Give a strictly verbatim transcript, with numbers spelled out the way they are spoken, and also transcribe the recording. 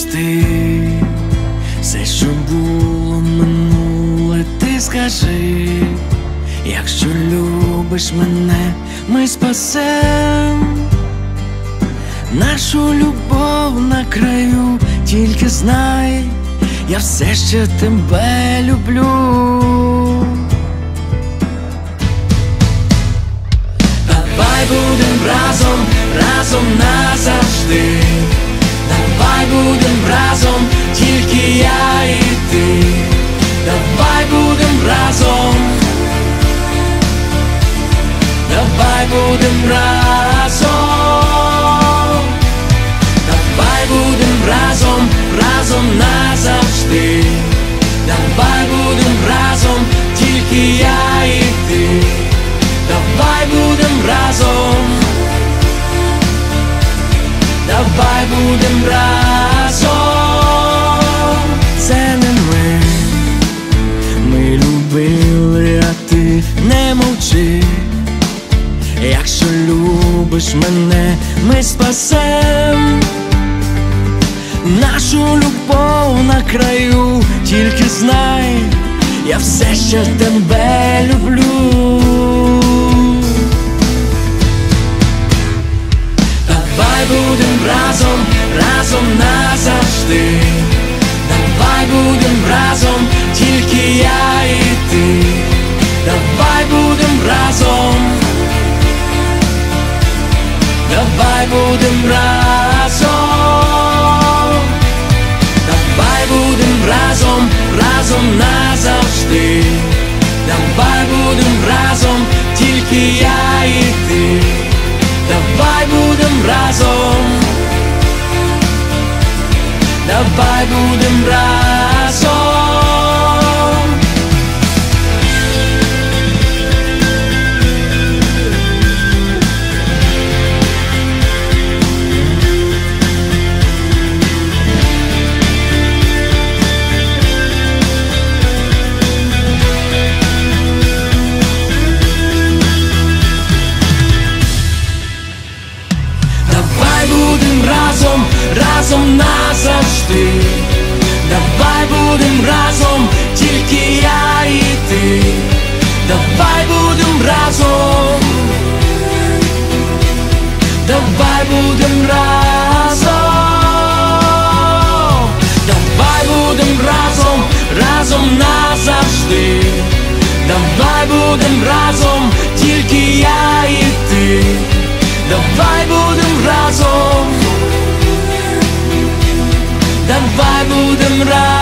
назавжди. Все, що було минуле, ти скажи. Якщо любиш мене, ми спасем нашу любов на краю. Тільки знай, я все ще тебе люблю. Давай будем разом, разом назавжди. Давай будем разом, тільки я і ти. Давай будем разом. Давай будем разом. Давай будем разом, разом назавжди. Давай будем разом, тільки я і ти. Давай будем разом. Давай будем разом. Це не ми, ми любили, а ти не мовчи. Якщо любиш мене, ми спасем нашу любов на краю. Тільки знай, я все ще тебе люблю. Давай будем разом, разом назавжди. Давай будем разом, тільки я і ти. Давай будем разом. Давай будем разом. Давай будем разом, разом назавжди. Давай будем разом, тільки я і ти. Давай будем разом. Давай будем разом. Разом, разом назавжди. Давай будем разом, тільки я і ти. Давай будем разом. Давай будем разом. Давай будем разом, разом назавжди. Давай будем разом, тільки я і ти. Давай будем разом. Давай будем разом.